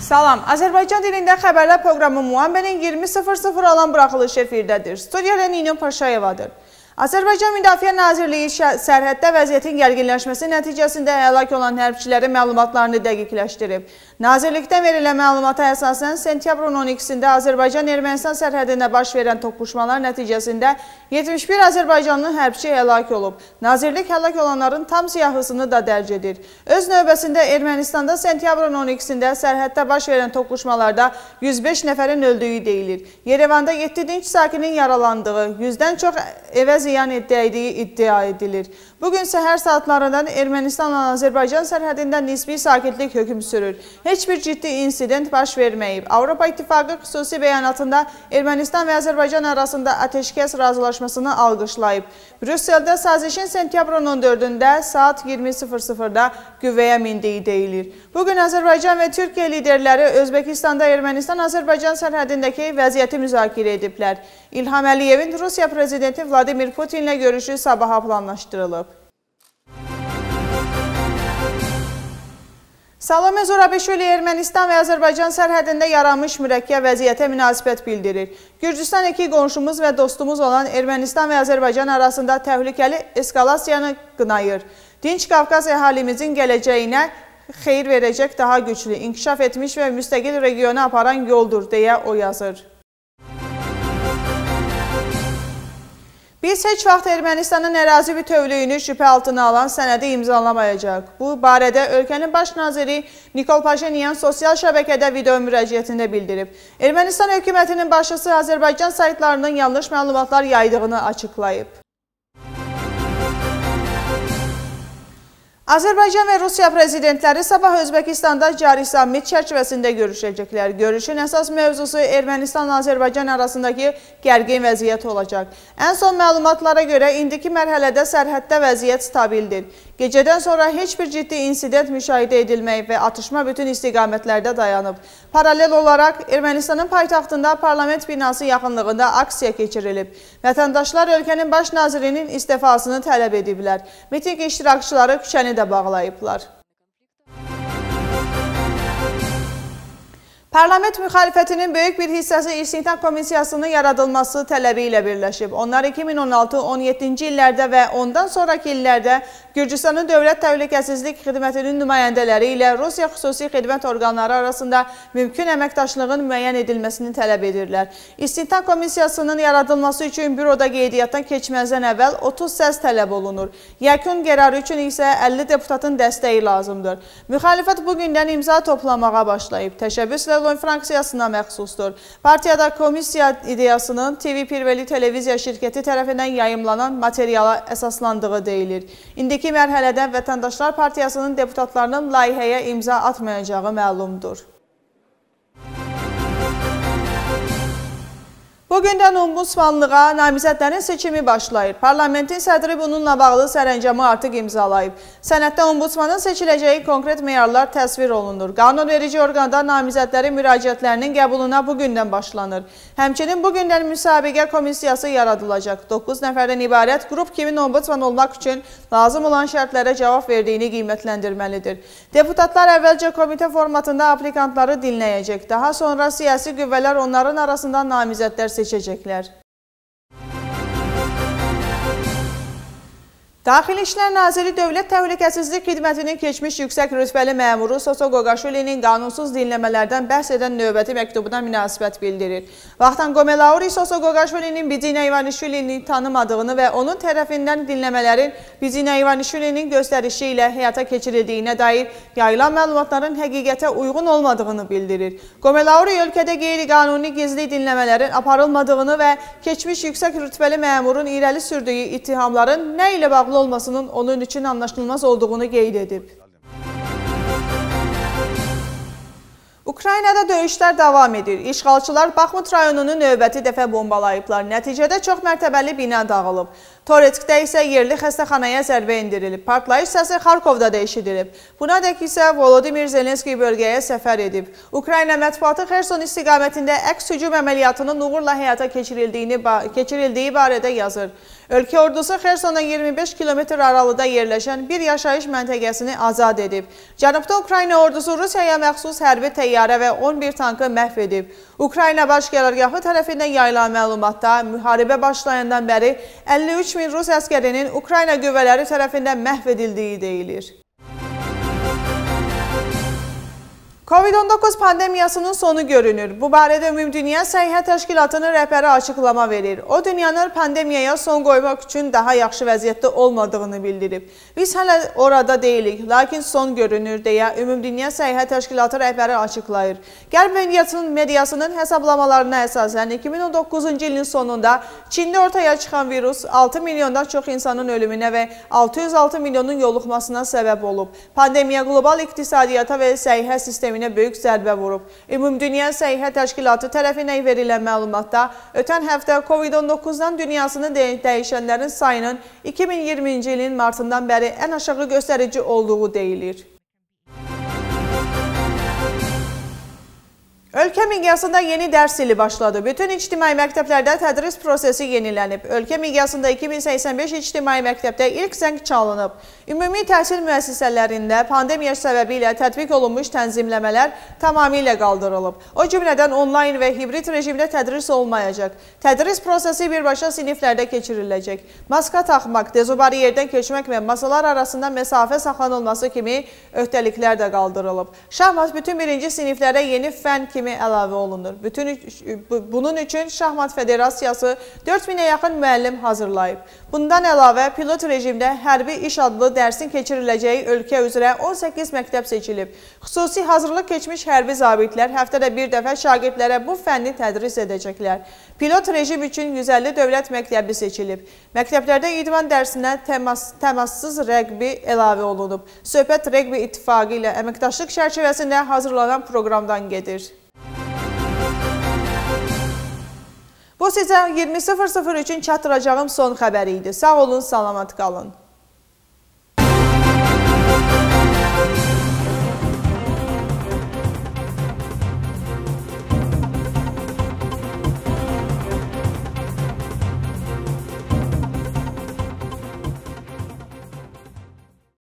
Salam, Azərbaycan dilində xəbərlər proqramı Muambenin 20:00 alan buraxılış efirdədir. Studiyada Nino Paşayevadır. Azərbaycan Müdafiə Nazirliyi sərhəddə vəziyyətin gərginləşməsi nəticəsində həlak olan hərbçilərin məlumatlarını dəqiqləşdirib. Nazirlikdən verilən məlumata əsasən sentyabrın 12-sində Azərbaycan-Ermənistan sərhədində baş verən toqquşmalar nəticəsində 71 Azərbaycanlı hərbçi həlak olub. Nazirlik həlak olanların tam siyahısını da dərc edir. Öz növbəsində Ermənistanda sentyabrın 12-sində sərhəddə baş verən toqquşmalarda 105 nəfərin öldüyü deyilir. Yerevanda 7 dinç sakinin yaralandığı, 100-dən çox evə ziyan etdiyi iddia edilir. Bugün səhər saatlarından Ermənistanla Azərbaycan sərhədində nisbi sakitlik hökm sürür. Heç bir ciddi insident baş verməyib. Avropa İttifaqı xüsusi bəyanatında Ermənistan və Azərbaycan arasında ateşkəs razılaşmasını alqışlayıb. Brüsseldə sazişin sentyabrın 14-də saat 20:00-da qüvvəyə mindiyi deyilir. Bugün Azərbaycan və Türkiyə liderləri Özbəkistanda Ermənistan-Azərbaycan sərhədindəki vəziyyəti müzakirə ediblər. İlham Əliyevin Rusiya prezidenti Vladimir Putinlə görüşü sabaha planlaşdırılıb. Salome Zurabishvili Ermənistan və Azərbaycan sərhədində yaranmış mürəkkəb vəziyyətə münasibət bildirir. Gürcüstan iki qonşumuz və dostumuz olan Ermənistan və Azərbaycan arasında təhlükəli eskalasiyanı qınayır. Dinç Qafqaz əhalimizin gələcəyinə xeyir verəcək daha güclü, inkişaf etmiş və müstəqil regionu aparan yoldur, deyə o yazır. Biz heç vaxt Ermənistanın ərazi bütövlüyünü şübhə altına alan sənədi imzalamayacaq. Bu barədə ölkənin baş naziri Nikol Paşinyan sosial şəbəkədə video müraciətində bildirib. Ermənistan hökumətinin başçısı Azərbaycan saytlarının yanlış məlumatlar yaydığını açıqlayıb. Azərbaycan və Rusiya prezidentləri sabah Özbəkistanda cari sammit çərçivəsində görüşəcəklər. Görüşün əsas mövzusu Ermənistanla Azərbaycan arasındakı gərgin vəziyyət olacaq. Ən son məlumatlara görə indiki mərhələdə sərhəddə vəziyyət stabildir. Gecədən sonra heç bir ciddi insident müşahidə edilməyib və atışma bütün istiqamətlərdə dayanıb. Paralel olaraq Ermənistanın paytaxtında parlament binası yaxınlığında aksiya keçirilib. Vətəndaşlar ölkənin baş nazirinin istifasını tələb ediblər. Miting iştirakçıları küçəni də bağlayıblar. Parlament müxalifətinin böyük bir hissəsi İstintaq Komissiyasının yaradılması tələbi ilə birləşib. Onlar 2016-17-ci illərdə və ondan sonraki illərdə Gürcüstanın Dövlət Təhlükəsizlik Xidmətinin nümayəndələri ilə Rusiya xüsusi xidmət orqanları arasında mümkün əməkdaşlığın müəyyən edilməsini tələb edirlər. İstintaq Komissiyasının yaradılması üçün büroda qeydiyyatdan keçməzdən əvvəl 30 səs tələb olunur. Yekun qərarı üçün isə 50 deputatın dəstəyi lazımdır. Müxalifət bugündən imza toplamağa başlayıb. Təşəbbüslə Loin fraksiyasına məxsusdur. Partiyada komissiya ideyasının TV Pirveli televiziya şirkəti tərəfindən yayımlanan materiala əsaslandığı deyilir. İndiki mərhələdə Vətəndaşlar Partiyasının deputatlarının layihəyə imza atmayacağı məlumdur. Bugündən ombudsmanlığa namizədlərin seçimi başlayır. Parlamentin sədri bununla bağlı sərəncamı artıq imzalayıb. Sənəddə ombudsmanın seçiləcəyi konkret meyarlar təsvir olunur. Qanunverici orqanda namizədlərin müraciətlərinin qəbuluna bugündən başlanır. Həmçinin bugündən müsabiqə komissiyası yaradılacaq. 9 nəfərdən ibarət qrup kimin ombudsman olmaq üçün lazım olan şərtlərə cavab verdiyini qiymətləndirməlidir. Deputatlar əvvəlcə komitə formatında aplikantları dinləyəcək. Daha sonra siyasi qüvvələr onların arasında namizədlər seçəcəklər. Daxili İşlər Naziri Dövlət Təhlükəsizlik Xidmətinin keçmiş yüksək rütbəli məmuru Soso Qoqaşvilinin qanunsuz dinləmələrdən bəhs edən növbəti məktubuna münasibət bildirir. Vaxtan Qomelauri Soso Qoqaşvilinin Bidzina İvanişvilini tanımadığını və onun tərəfindən dinləmələrin Bidzina İvanişvilinin göstərişi ilə həyata keçirildiyinə dair yayılan məlumatların həqiqətə uyğun olmadığını bildirir. Qomelauri ölkədə qeyri-qanuni gizli dinləmələrin aparılmadığını və keçmiş yüksək rütbəli məmurun irəli sürdüyü ittihamların nə ilə bağlı olmasının onun üçün anlaşılmaz olduğunu qeyd edib. Ukraynada döyüşlər davam edir. İşğalçılar Baxmut rayonunu növbəti dəfə bombalayıblar. Nəticədə çox mərtəbəli bina dağılıb. Toretskdə isə yerli xəstəxanaya zərbə endirilib. Partlayış səsi Xarkovda da eşidilib. Buna dək isə Volodimir Zelenski bölgəyə səfər edib. Ukrayna mətbuatı Xerson istiqamətində əks hücum əməliyyatının uğurla həyata keçirildiyi barədə yazır. Ölkə ordusu Xersondan 25 kilometr aralıda yerləşən bir yaşayış məntəqəsini azad edib. Cənubda Ukrayna ordusu Rusiyaya məxsus hərbi təyyarə və 11 tankı məhv edib. Ukrayna Baş Qərargahı tərəfindən yayılan məlumatda müharibə başlayandan bəri 53 min Rus əskərinin Ukrayna qüvvələri tərəfindən məhv edildiyi deyilir. Covid-19 pandemiyasının sonu görünür. Bu barədə Ümumdünya Səhiyyə Təşkilatının rəhbəri açıqlama verir. O, dünyanın pandemiyaya son qoymaq üçün daha yaxşı vəziyyətdə olmadığını bildirib. Biz hələ orada deyilik, lakin son görünür, deyə Ümumdünya Səhiyyə Təşkilatı rəhbəri açıqlayır. Qərb mediasının hesablamalarına əsasən 2019-cu ilin sonunda Çində ortaya çıxan virus 6 milyondan çox insanın ölümünə və 606 milyonun yoluxmasına səbəb olub. Pandemiya qlobal iqtisadiyyata və səhiyyə sisteminə böyük zərbə vurub. Ümumdünya Səhiyyə Təşkilatı tərəfindən verilən məlumatda ötən həftə Covid-19-dan dünyasını dəyişənlərin sayının 2020-ci ilin martından bəri ən aşağı göstərici olduğu deyilir. Ölkə miqyasında yeni dərs ili başladı. Bütün ictimai məktəblərdə tədris prosesi yenilənib. Ölkə miqyasında 2085 ictimai məktəbdə ilk zəng çalınıb. Ümumi təhsil müəssisələrində pandemiya səbəbilə tətbiq olunmuş tənzimləmələr tamamilə qaldırılıb. O cümlədən onlayn və hibrid rejimdə tədris olmayacaq. Tədris prosesi birbaşa siniflərdə keçiriləcək. Maska taxmaq, dezobarı yerdən keçmək və masalar arasında məsafə saxlanılması kimi öhdəliklər də qaldırılıb. Şahmat bütün birinci siniflərə yeni fən kimi əlavə olunur. Bunun üçün Şahmat Federasiyası 4000-ə yaxın müəllim hazırlayıb. Bundan əlavə pilot rejimdə hərbi iş adlı dərsin keçiriləcəyi ölkə üzrə 18 məktəb seçilib. Xüsusi hazırlıq keçmiş hərbi zabitlər həftədə bir dəfə şagirdlərə bu fənni tədris edəcəklər. Pilot rejim üçün 150 dövlət məktəbi seçilib. Məktəblərdə idman dərsinə təmassız rəqbi əlavə olunub. Söhbət rəqbi ittifaqı ilə əməkdaşlıq çərçivəsində hazırlanan proqramdan gedir. Bu sizə 20:00 üçün çatdıracağım son xəbəri idi. Sağ olun, salamat qalın.